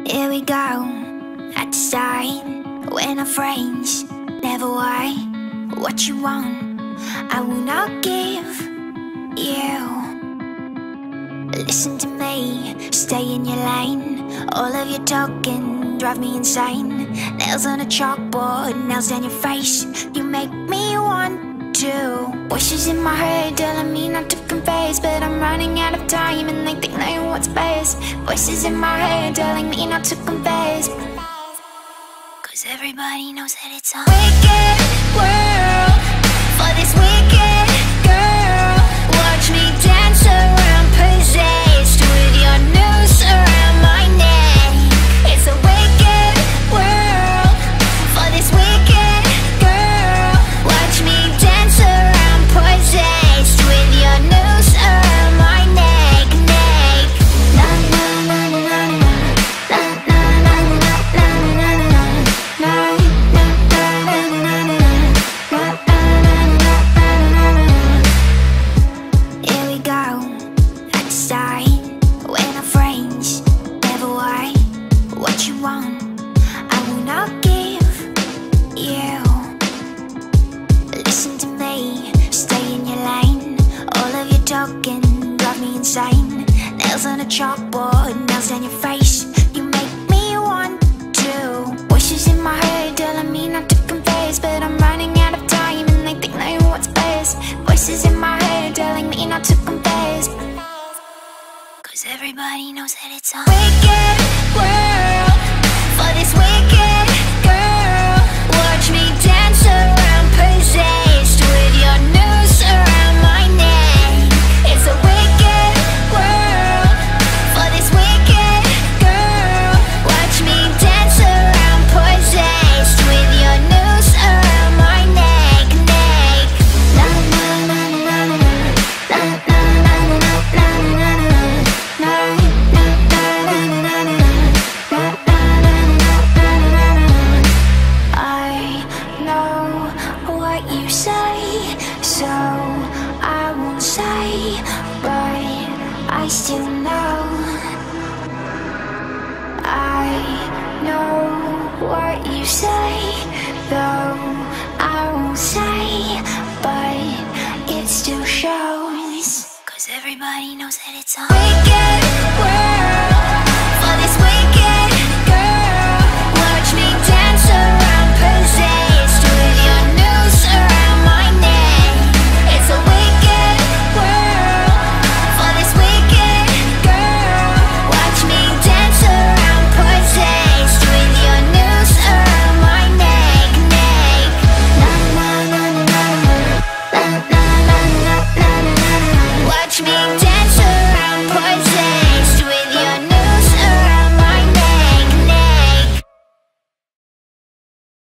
Here we go, at the start, we're not friends, never why. What you want, I will not give you. Listen to me, stay in your lane. All of your talking drive me insane. Nails on a chalkboard, nails down your face. You make me want to. Voices in my head telling me not to confess, but I'm running out of time and they think they want space. Voices in my head telling me not to confess, 'cause everybody knows that it's a wicked world for this wicked girl. Watch me dance around, possessed with your noose around my neck. It's a wicked world for this wicked girl. Watch me dance around, possessed with your noose around my neck, neck. Na na na na na na na na na na na na na. Here we go, at the start, we're not friends, never why. What you want, I will not give you. Listen to me, stay in your lane. All of your talking drive me insane. Nails on a chalkboard, nails down your face. You make me want to. Voices in my head telling me not to confess, but I'm running out of time and they think they want space. Voices in my head telling me not to confess, 'cause everybody knows that it's a wicked world for this wicked girl. Watch me dance around, possessed with your noose around my neck. It's a wicked world for this wicked girl. Watch me dance around, possessed with your noose around my neck, neck. Na na na na na na na na na na na na na. I know what you say, so I won't say, but I still know. I know what you say, though I won't say, but it still shows, 'cause everybody knows that it's a wicked